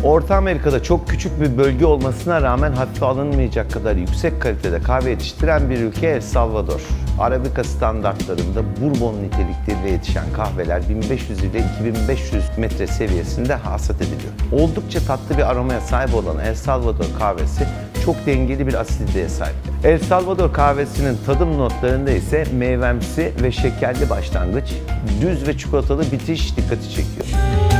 Orta Amerika'da çok küçük bir bölge olmasına rağmen hafife alınmayacak kadar yüksek kalitede kahve yetiştiren bir ülke El Salvador. Arabika standartlarında Bourbon nitelikleriyle yetişen kahveler 1500 ile 2500 metre seviyesinde hasat ediliyor. Oldukça tatlı bir aromaya sahip olan El Salvador kahvesi çok dengeli bir asiditeye sahip. El Salvador kahvesinin tadım notlarında ise meyvemsi ve şekerli başlangıç, düz ve çikolatalı bitiş dikkati çekiyor.